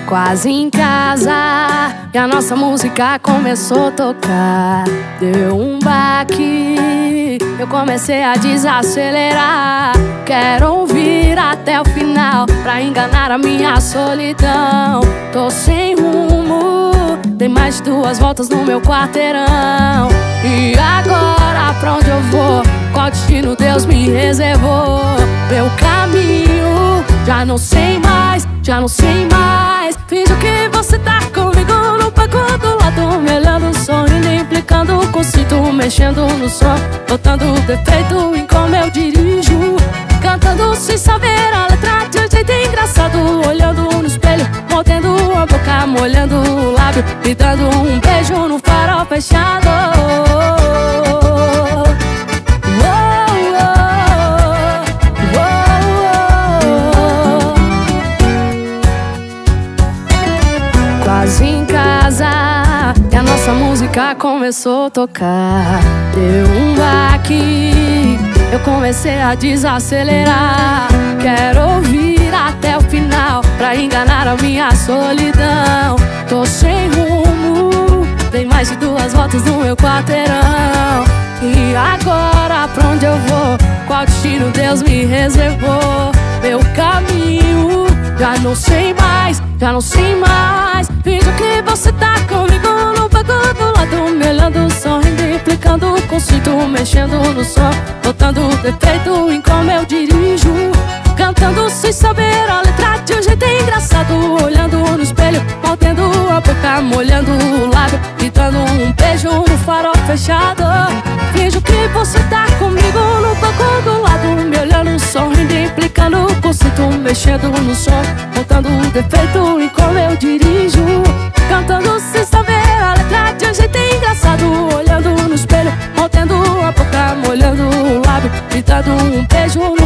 Quase em casa e a nossa música começou a tocar. Deu um baque, eu comecei a desacelerar. Quero ouvir até o final pra enganar a minha solidão. Tô sem rumo, dei mais de 2 voltas no meu quarteirão. E agora pra onde eu vou? Qual destino Deus me reservou? Meu caminho, já não sei mais, já não sei mais. Finjo que você tá comigo no banco do lado, me olhando, sorrindo, implicando o conceito, mexendo no som, botando defeito em como eu dirijo, cantando sem saber a letra de um jeito engraçado, olhando no espelho, mordendo a boca, molhando o lábio, me dando um beijo no farol fechado. Quase em casa e a nossa música começou a tocar. Deu um baque, eu comecei a desacelerar. Quero ouvir até o final pra enganar a minha solidão. Tô sem rumo, dei mais de 2 voltas no meu quarteirão. E agora pra onde eu vou? Qual destino Deus me reservou? Meu caminho, já não sei mais, já não sei mais. Finjo que você tá comigo no banco do lado, me olhando, sorrindo, implicando o conceito, mexendo no som, botando defeito em como eu dirijo, cantando sem saber a letra de um jeito engraçado, olhando no espelho, mordendo a boca, molhando o lábio, me dando um beijo no farol fechado. Finjo que você tá comigo no banco do lado, me olhando, sorrindo, implicando o conceito, mexendo no som, botando defeito em como eu dirijo, cantando sem saber a letra de um jeito engraçado, olhando no espelho, mordendo a boca, molhando o lábio, me dando um beijo no